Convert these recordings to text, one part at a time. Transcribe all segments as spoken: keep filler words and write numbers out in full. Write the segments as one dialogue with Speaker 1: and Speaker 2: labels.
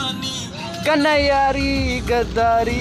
Speaker 1: कन्हैयारी गद्दारी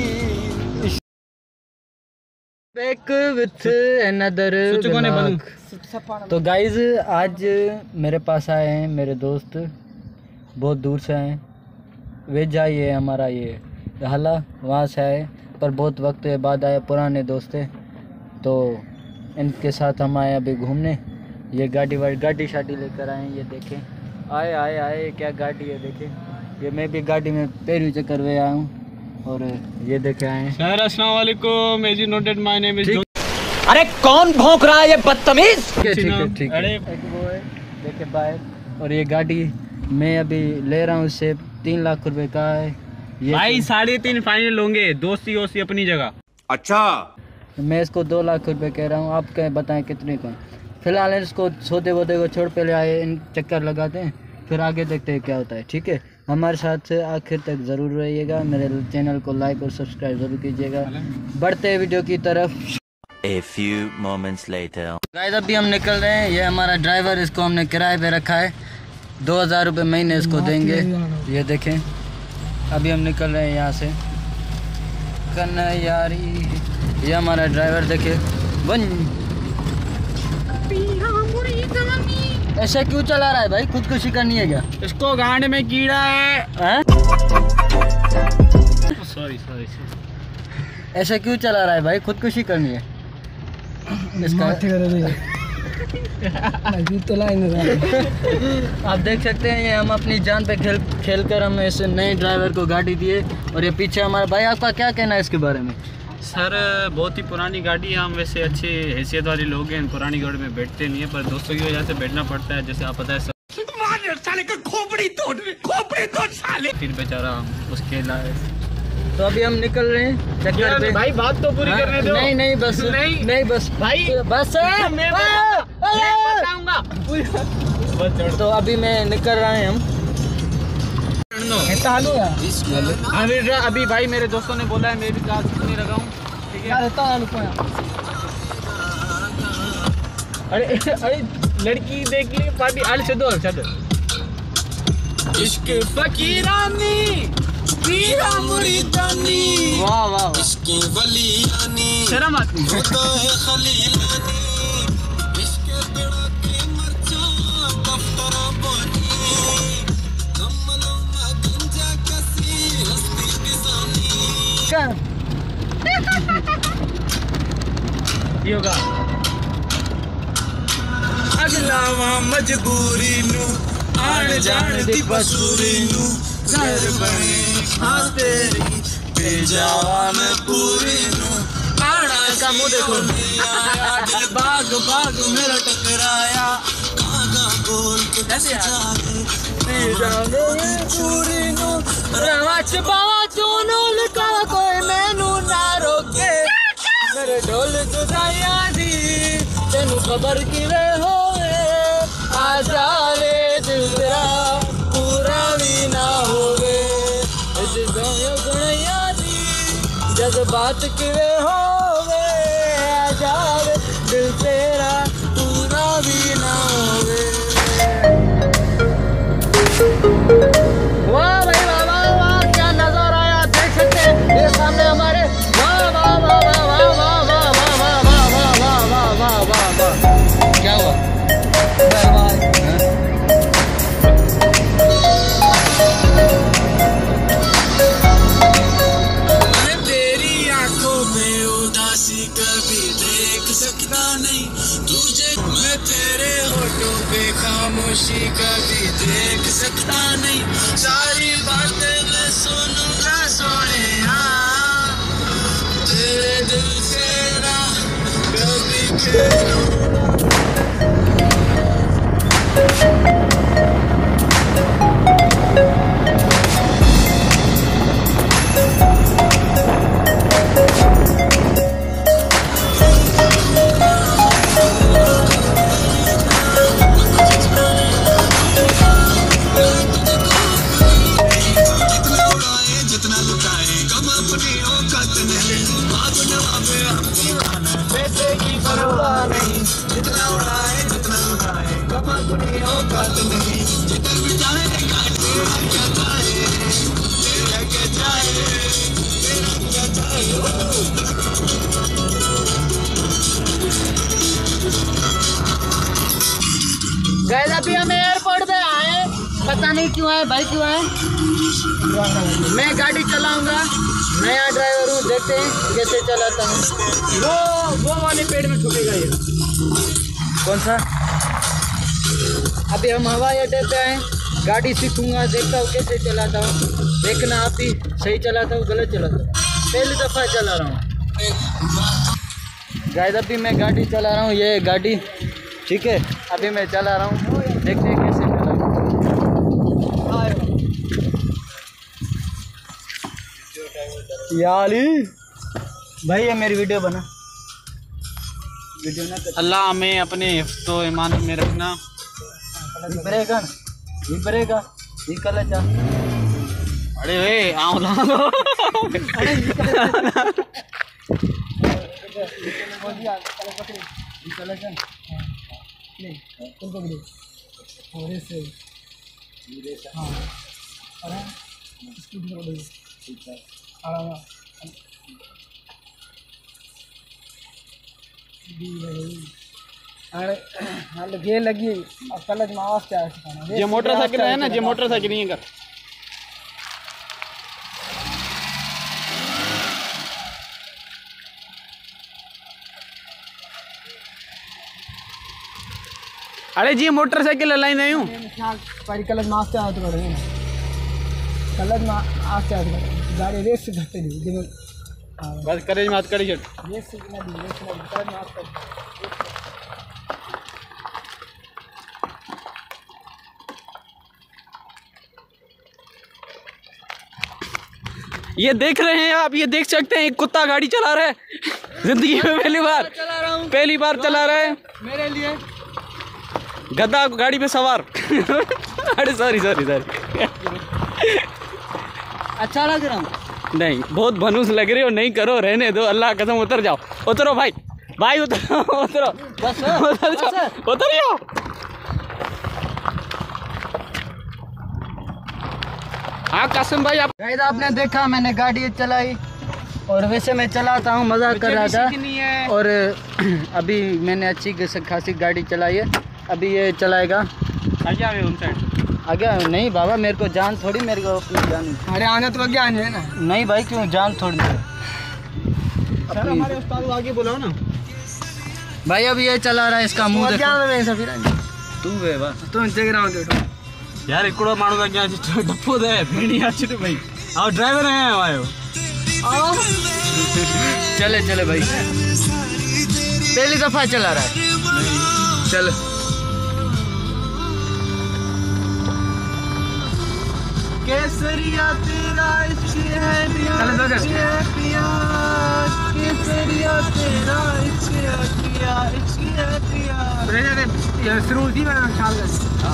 Speaker 1: back with another. तो guys आज मेरे पास आए हैं मेरे दोस्त, बहुत दूर से आए, वे जाइए हमारा ये हला वहाँ से आए, पर बहुत वक्त बाद आए, पुराने दोस्त है। तो इनके साथ हम आए अभी घूमने। ये गाड़ी वाड़ी गाड़ी शाड़ी लेकर आए, ये देखें, आए आए आए क्या गाड़ी है देखें। ये मैं भी गाड़ी में पैरवी चक्कर में आया हूँ और ये देखे आए हैं।
Speaker 2: सर अस्सलाम वालेकुम, एजी नोटेड माय नेम इज।
Speaker 1: अरे कौन भौंक रहा है ये बदतमीज। ठीक है ठीक है, एक वो है देखे बाहर। और ये गाड़ी मैं अभी ले रहा हूँ, इससे तीन लाख रुपए का है ये
Speaker 2: भाई। साढ़े तीन फाइनल होंगे, दोस्ती वोस्ती अपनी जगह।
Speaker 3: अच्छा
Speaker 1: मैं इसको दो लाख रुपए कह रहा हूँ, आप क्या बताएं कितने का। फिलहाल इसको सौदे वोदे को छोड़ पहले आए इन चक्कर लगाते हैं, फिर आगे देखते हैं क्या होता है। ठीक है, हमारे साथ आखिर तक ज़रूर रहिएगा, मेरे चैनल को लाइक और सब्सक्राइब ज़रूर कीजिएगा। बढ़ते हैं वीडियो की तरफ।
Speaker 4: A few moments later.
Speaker 1: Guys अभी हम निकल रहे हैं, ये हमारा ड्राइवर, इसको हमने किराए पे रखा है, दो हज़ार रुपये महीने इसको देंगे। ये देखें अभी हम निकल रहे हैं यहाँ से कन्हैयारी। ये हमारा ड्राइवर देखे वन। ऐसा क्यों चला रहा है भाई, खुदकुशी करनी है क्या?
Speaker 2: इसको गांड में कीड़ा है। सॉरी सॉरी
Speaker 1: ऐसा क्यों चला रहा है भाई, खुदकुशी करनी है इसका। आप देख सकते हैं ये हम अपनी जान पे खेल खेल कर हम इस नए ड्राइवर को गाड़ी दिए। और ये पीछे हमारा भाई, आपका क्या कहना है इसके बारे में?
Speaker 2: सर बहुत ही पुरानी गाड़ी है, हम वैसे अच्छी हैसियत वाले लोग हैं, पुरानी गाड़ी में बैठते नहीं है, पर दोस्तों की वजह से बैठना पड़ता है। जैसे आप पता है सर, साले का खोपड़ी तोड़ खोपड़ी तोड़ साले, फिर बेचारा उसके लाए।
Speaker 1: तो अभी हम निकल रहे हैं चक्कर पे।
Speaker 2: भाई बात तो पूरी करने दो।
Speaker 1: नहीं नहीं बस
Speaker 2: नहीं
Speaker 1: नहीं बस
Speaker 2: भाई
Speaker 1: बस
Speaker 2: मैं बताऊंगा।
Speaker 1: तो अभी मैं निकल रहे हैं हम।
Speaker 2: अभी अभी भाई मेरे दोस्तों ने बोला है, मैं भी क्लास नहीं लगा हूँ। ठीक है, अरे अरे लड़की देख ली पार्टी आल से दो चल। इश्क फकीरानी पीरा मुरीदानी,
Speaker 1: वाह वाह,
Speaker 3: इसकी वलियानी
Speaker 2: शर्म आती है।
Speaker 3: होता है खलीलानी, इसके बिना के मरचा दफ्तरा बनी, कमलों में गंजा कसी हस्ती बिजानी।
Speaker 1: क्या
Speaker 2: योगा
Speaker 3: अगलावा मजबूरी नू आन जान दी बसूरी नू घर बने हाँ तेरी बेजावान पूरी नू आड़ा
Speaker 1: का मुंह देखो।
Speaker 3: दिल बाग बाग मेरा टकराया कागा बोल के दस जाए पूरी नू
Speaker 1: रवाच बावा चूनू लिखा कोई मैनू ना रोके, मेरे ढोल जुदाइयां दी तेनू खबर किवे होवे, आ जावे दिल तेरा पूरा भी ना होवे, गुणैया दी जज्बात किवे होवे, आ जावे दिल तेरा पूरा भी ना होवे। वाह भाई वाह वाह वाह, क्या नजारा है, आप देख सकते हैं ये सामने हमारे। वाह वाह वाह वाह वाह वाह वाह वाह वाह वाह वाह वाह वाह वाह वाह। क्या हुआ? Bye bye.
Speaker 3: तेरी आंखों में उदासी कभी देख सकता नहीं तुझे, मैं तेरे होठों पे खामोशी कभी देख सकता नहीं, सारी बातें मैं सुनूंगा सोने हाँ, तेरे दिल से ना कभी खेलूंगा। जितना लुटाए कम अपनी औकात नहीं, भागने वाले हमको आना, पैसे की परवाह नहीं।
Speaker 1: गाइस अभी हम एयरपोर्ट पे आए, पता नहीं क्यों आए भाई, क्यों आए। मैं गाड़ी चलाऊंगा, नया ड्राइवर हूँ, देखते हैं कैसे चलाता हूँ।
Speaker 2: वो वो वाले पेड़ में छुपेगा ये।
Speaker 1: कौन सा? अभी हम हवाई अड्डे पे आए, गाड़ी सीखूंगा, देखता हूँ कैसे चलाता हूँ। देखना आप ही, सही चलाता हूँ गलत चलाता हूँ, पहली दफ़ा चला रहा हूँ। गाइस अभी मैं गाड़ी चला रहा हूँ, ये गाड़ी ठीक है, अभी मैं चला रहा हूँ, देखते हैं कैसे चला। याली भाई ये मेरी वीडियो बना, वीडियो ना कर।
Speaker 2: अल्लाह हमें अपने हिफ्ज़ो ईमान में रखना।
Speaker 1: ब्रेगा ये ब्रेगा ये कल जा।
Speaker 2: अरे वे आओ ला
Speaker 1: ये लगी अब कल आवाज क्या है।
Speaker 2: ये मोटरसाइकिल है ना, ये मोटरसाइकिल नहीं है। अरे जी मोटरसाइकिल हलाई नहीं हूँ
Speaker 1: पर कलज में आस्ते आते करो कलज में आस्ते आते करो गाड़ी रेस से धक्के दी दिन
Speaker 2: बस करे मत करी छट
Speaker 1: रेस से ना दी रेस में कलज में आस्ते।
Speaker 2: ये देख रहे हैं आप, ये देख सकते हैं एक कुत्ता गाड़ी चला रहा है जिंदगी में पहली बार
Speaker 1: चला रहा हूँ,
Speaker 2: पहली बार चला रहा है
Speaker 1: मेरे लिए
Speaker 2: गधा गाड़ी पे सवार अरे सॉरी सॉरी सॉरी
Speaker 1: अच्छा लग रहा हूँ।
Speaker 2: नहीं बहुत भनूस लग रहे हो, नहीं करो, रहने दो, अल्लाह कसम। उतर जाओ, उतरो भाई, भाई उतरो उतरो
Speaker 1: बस
Speaker 2: उतर जाओ, उतर जाओ। हाँ कासिम भाई आप
Speaker 1: गाइस आपने देखा मैंने गाड़ी चलाई और वैसे मैं चलाता हूँ, मजाक कर रहा था। और अभी मैंने अच्छी खासी गाड़ी चलाई है, अभी ये चलाएगा।
Speaker 2: आगे आगे उन साइड
Speaker 1: आगे नहीं बाबा, मेरे को जान थोड़ी, मेरे को अपनी जान। अरे आने तो आगे आने है ना। नहीं भाई क्यों, जान थोड़ी अपनी।
Speaker 2: हमारे उस्ताद आगे बुलाओ ना
Speaker 1: भाई। अब ये चला रहा है, इसका मुंह देखो।
Speaker 2: तू वे बा
Speaker 1: तू देख रहा हूँ
Speaker 2: यार इकड़ो मानो का क्या डप्पो दे भेड़ी आछी तो भाई आओ ड्राइवर हैं आयो
Speaker 1: आओ चले चले भाई, पहली दफा चला रहा है। चल
Speaker 2: केसरिया तेरा इश्क है पिया पिया केसरिया तेरा इश्क है पिया इश्क है पिया
Speaker 1: ये शुरू थी मैं ख्याल कर।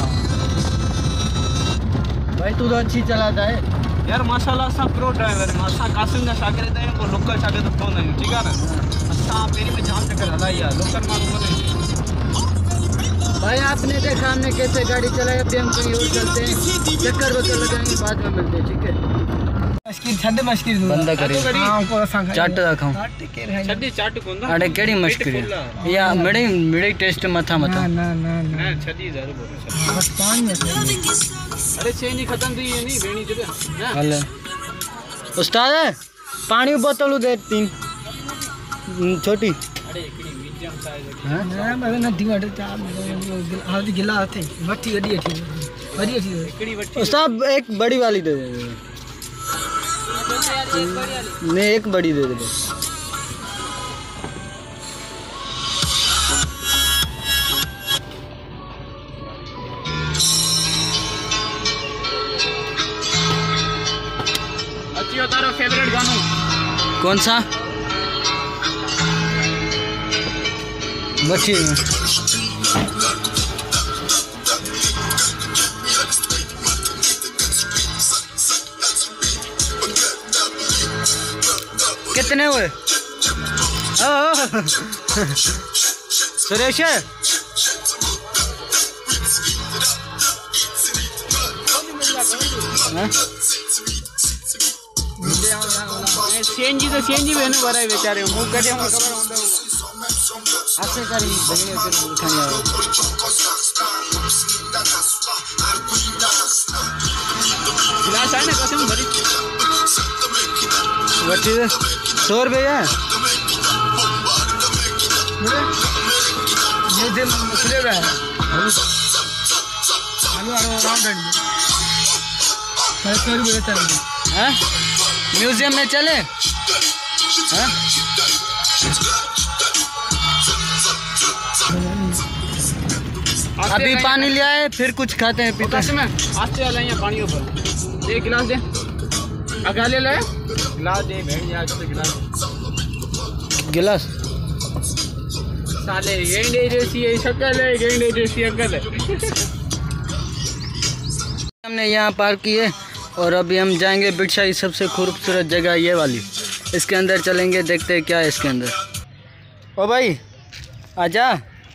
Speaker 1: भाई तू तो अच्छी चलाता है
Speaker 2: यार माशाल्लाह। असां प्रो ड्राइवर है, असां कासिम जा शागिर्द आहियूं, को लोकल शागिर्द कोन आहियूं, ठीकु आहे न। असां पहिरीं में जाम चक्कर हलाई आहे, लोकल माण्हू कोन आहियूं।
Speaker 1: भाई आपने देखा हमने कैसे गाड़ी चलाई, अभी हम कहीं और चलते हैं, चक्कर वक्कर लगाएंगे, बाद में मिलते हैं, ठीक है। मस्किन छड्ड मस्किन बंदा करे हां को असां चाट रखाऊं
Speaker 2: छड्डी चाट कोंदा
Speaker 1: अरे केड़ी मस्किन या मेरी मेरी टेस्ट मथा मथा
Speaker 2: ना ना ना छड्डी जरूर बोलो बस पानी में। अरे चेनी खत्म थी ये नहीं बेणी जबे
Speaker 1: हले उस्ताद पानी बोतल दे तीन छोटी।
Speaker 2: अरे एकड़ी मीडियम साइज
Speaker 1: हां ना मैं नदी वाटे चा आधी गिला थे वठी वडी थी वडी थी
Speaker 2: एकड़ी वठी।
Speaker 1: उस्ताद एक बड़ी वाली दे दे। नहीं एक बड़ी दे दे बस।
Speaker 2: अच्छी तारा फेवरेट गाना
Speaker 1: कौन सा? बच्ची कितने हुए? सुरेश
Speaker 2: सीएनजी तो सीएनजी में ना भरा बेचारे मुंह कटे मुंह खबर होता है
Speaker 1: ऐसे करी बगले फिर खाने आओ
Speaker 2: गिलास है ना कसम भरी
Speaker 1: बच्चे सौ रुपये है
Speaker 3: ये दिन खुले हुए हैं हेलो हेलो राउंड एंड सौ रुपये चलेंगे
Speaker 1: हैं म्यूजियम में चले हैं अभी पानी ले आए फिर कुछ खाते हैं पीते हैं।
Speaker 2: आस्ते वाला यहाँ पानी ऊपर एक गिलास दे अगा ले ले गिलास दे भेड़ जा गिलास
Speaker 1: गिलास
Speaker 2: साले गेंडे जैसी है शक्ल है गेंडे जैसी अकल है
Speaker 1: हमने यहाँ पार्क की है और अभी हम जाएंगे बिरशाही सबसे खूबसूरत जगह ये वाली इसके अंदर चलेंगे देखते हैं क्या है इसके अंदर। ओ भाई आजा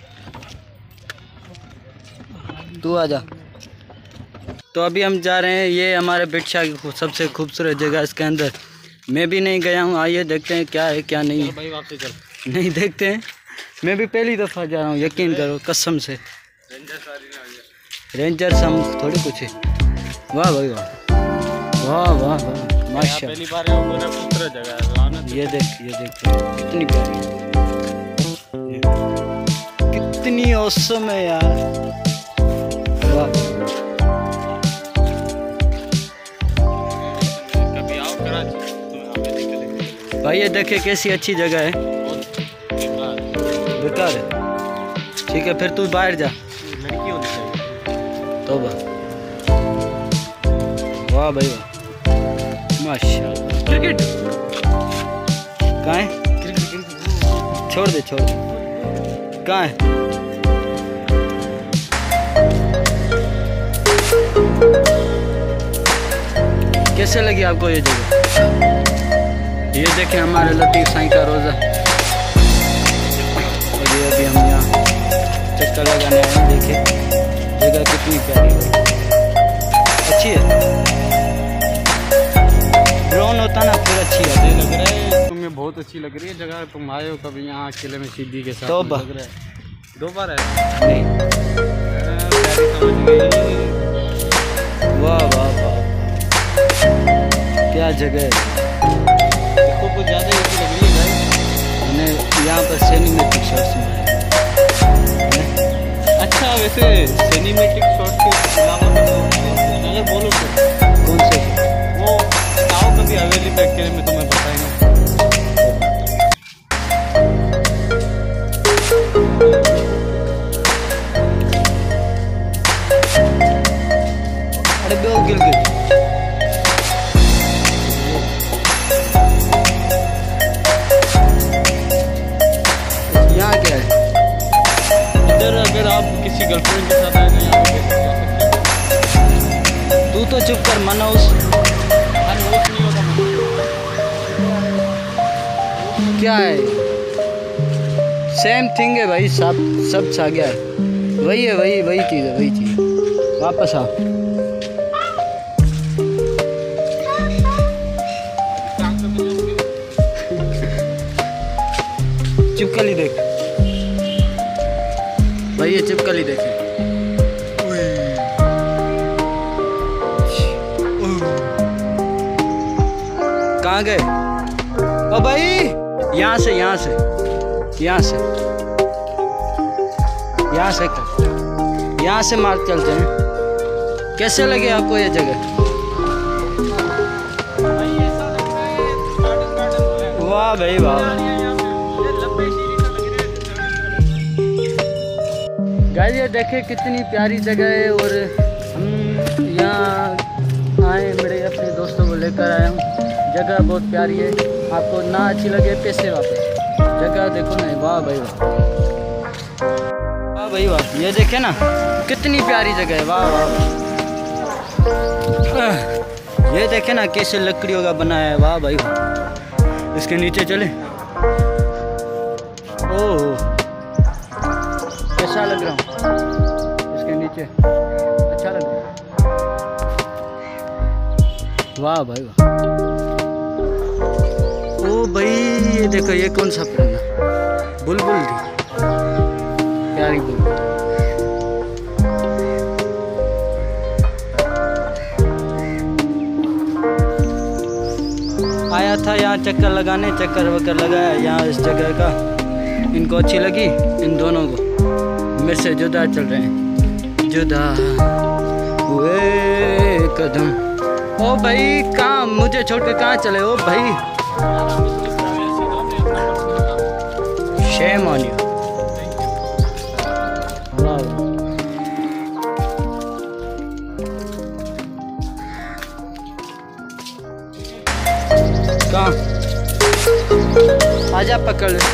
Speaker 1: तू आजा। तो अभी हम जा रहे हैं ये हमारे बिरशाही की सबसे खूबसूरत जगह इसके अंदर मैं भी नहीं गया हूँ आइए देखते हैं क्या है क्या नहीं है।
Speaker 2: भाई वापस चल
Speaker 1: नहीं देखते हैं मैं भी पहली दफ़ा जा रहा हूँ यकीन करो कसम से रेंजर से हम थोड़ी कुछ है। वाह भाई वाह वाह वाह वाह माशा
Speaker 2: पहली बार है पूरा खूबसूरत जगह है
Speaker 1: ये देख ये देख कितनी प्यारी कितनी औसम है यार वाह
Speaker 2: कभी आओ कराची तुम्हें हमें निकलेंगे
Speaker 1: भाई ये देखे कैसी अच्छी जगह है बेकार है ठीक है फिर तू बाहर जा
Speaker 2: लड़की होनी चाहिए
Speaker 1: तो वाह वाह भाई वाह माशाल्लाह
Speaker 2: क्रिकेट
Speaker 1: कहाँ है छोड़ दे छोड़ दे कहाँ है कैसे लगी आपको ये जगह ये देखें हमारे लतीफ़ साईं का रोज़ा और ये अभी हम यहाँ चक्कर लगाने आए हैं देखिए जगह कितनी प्यारी है अच्छी है ड्रोन होता ना फिर अच्छी है
Speaker 2: लग रहा है तुम्हें बहुत अच्छी लग रही है जगह तुम आए हो कभी यहाँ अकेले में सीधी के साथ
Speaker 1: तो
Speaker 2: लग रहा है दो बार है
Speaker 1: नहीं
Speaker 2: प्यारी समझ गई
Speaker 1: वाह वाह वाह क्या जगह है
Speaker 2: इसको कुछ ज़्यादा ही अच्छी लग रही है भाई
Speaker 1: मैंने यहाँ पर सिनेमैटिक शॉट्स बनाए
Speaker 2: अच्छा वैसे सिनेमैटिक शॉट के अलावा अगर बोलो तो
Speaker 1: कौन से
Speaker 2: वो आओ कभी हवेली पे अकेले में तुम्हें बताएंगे
Speaker 1: अरे बे गिल गिल यहाँ क्या है
Speaker 2: इधर अगर आप किसी गर्लफ्रेंड के साथ आए तो यहाँ पे जा सकते हैं
Speaker 1: तू तो चुप कर मनोज
Speaker 2: अनहोश नहीं होता
Speaker 1: क्या है सेम थिंग है भाई सब सब सा गया है वही है वही वही चीज़ है वही चीज़ वापस आ चिपकली देख भाई ये चिपकली देखे कहाँ गए ओ भाई यहाँ से यहाँ से यहाँ से यहाँ से कर यहाँ से मार चलते हैं कैसे लगे आपको ये जगह वाह भाई वाह गाइस ये देखे कितनी प्यारी जगह है और हम यहाँ आए मेरे अपने दोस्तों को लेकर आया हूँ जगह बहुत प्यारी है आपको ना अच्छी लगे पैसे वापस जगह देखो ना वाह भाई वाह वाह भाई वाह ये देखे ना कितनी प्यारी जगह है वाह वाह ये देखे ना कैसे लकड़ियों का बनाया है वाह भाई वाह इसके नीचे चले ओह कैसा लग रहा हूँ इसके नीचे अच्छा लग रहा है वाह भाई वाह ओ भाई ये देखो ये कौन सा परिंदा, बुलबुल थी, प्यारी बुलबुल। आया था यहाँ चक्कर लगाने, चक्कर वक्कर लगाया यहाँ इस जगह का, इनको अच्छी लगी, इन दोनों को मेरे से जुदा चल रहे हैं, जुदा हुए कदम। ओ भाई कहाँ, मुझे छोड़ के कहाँ चले ओ भाई, शेम ऑन यू। कहाँ आजा पकड़ ले।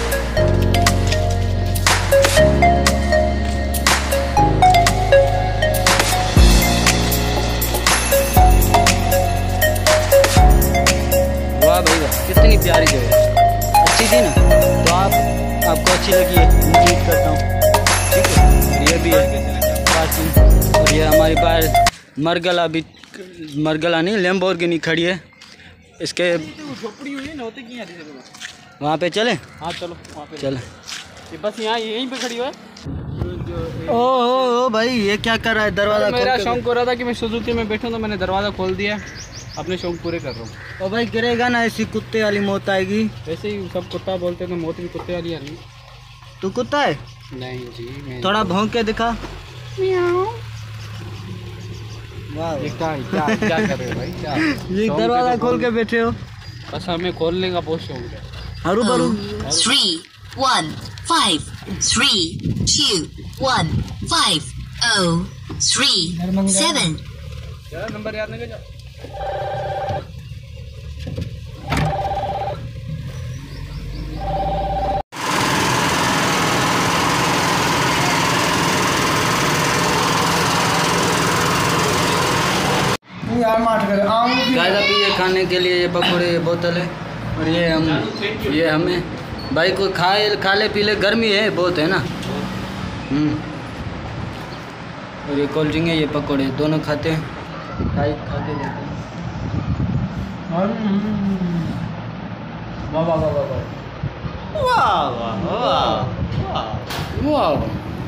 Speaker 1: वाह भाई वाह, कितनी प्यारी जगह, अच्छी थी ना, तो आप आपको अच्छी लगी है, उम्मीद करता हूँ। ठीक है, ये भी है पार्किंग, और ये हमारी बाहर मरगला भी, मरगला नहीं लैम्बोर्गिनी खड़ी है, इसके
Speaker 2: झोपड़ी हुई ना होते की
Speaker 1: वहाँ पे चले।
Speaker 2: हाँ चलो वहाँ पे
Speaker 1: चले,
Speaker 2: ये बस यहाँ यहीं पे खड़ी हुआ है।
Speaker 1: ओ, ओ, ओ भाई ये क्या कर रहा है, दरवाजा खोल
Speaker 2: मेरा
Speaker 1: के।
Speaker 2: शौक हो रहा था कि मैं सुजुकी में बैठूं, तो मैंने दरवाज़ा खोल दिया, अपने शौक पूरे कर रहा हूँ।
Speaker 1: ओ भाई गिरेगा ना, ऐसी कुत्ते वाली मौत आएगी।
Speaker 2: वैसे ही सब कुत्ता बोलते हैं, तो मौत भी कुत्ते वाली आनी।
Speaker 1: तू कुत्ता है?
Speaker 2: नहीं जी मैं
Speaker 1: थोड़ा भौंक के दिखा। वाह
Speaker 2: ये क्या क्या क्या कर रहे हो भाई, क्या
Speaker 1: ये
Speaker 2: शौक
Speaker 1: दरवाजा
Speaker 2: है तो
Speaker 1: खोल के बैठे हो,
Speaker 2: बस हमें खोलने का बहुत शौक है।
Speaker 1: हरू बरू।
Speaker 5: Three, one, five, three, two, one, five, oh, three, seven.
Speaker 2: क्या नंबर याद नहीं कर?
Speaker 1: गाइस अभी ये खाने के लिए ये पकौड़े, ये बोतल है, और ये हम ये हमें भाई को खाए खा ले पी ले, गर्मी है बहुत है ना। हम्म और ये कोल्ड ड्रिंक है, ये पकौड़े, दोनों खाते हैं, खाई खा के लेते हैं। वाह वाह वाह वाह वाह वाह वाह वाह,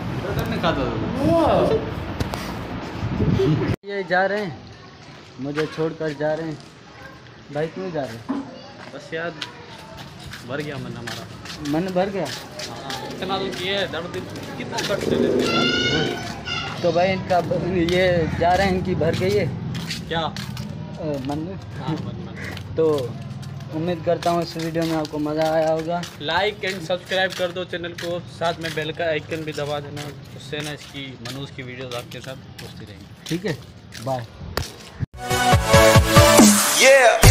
Speaker 1: ये जा रहे हैं, मुझे छोड़कर जा रहे हैं भाई, क्यों जा रहे हैं?
Speaker 2: बस यार भर गया मन हमारा,
Speaker 1: मन भर गया।
Speaker 2: हाँ, इतना तो किए दर्द कितना कट से लेते हैं।
Speaker 1: तो भाई इनका ये जा रहे हैं, इनकी भर गई है
Speaker 2: क्या
Speaker 1: अ, मन में।
Speaker 2: हाँ मन मन
Speaker 1: तो उम्मीद करता हूँ इस वीडियो में आपको मज़ा आया होगा।
Speaker 2: लाइक एंड सब्सक्राइब कर दो चैनल को, साथ में बेल का आइकन भी दबा देना, उससे ना इसकी मनोज की वीडियोस आपके साथ पहुँचती रहेंगी।
Speaker 1: ठीक है, बाय।
Speaker 3: Yeah.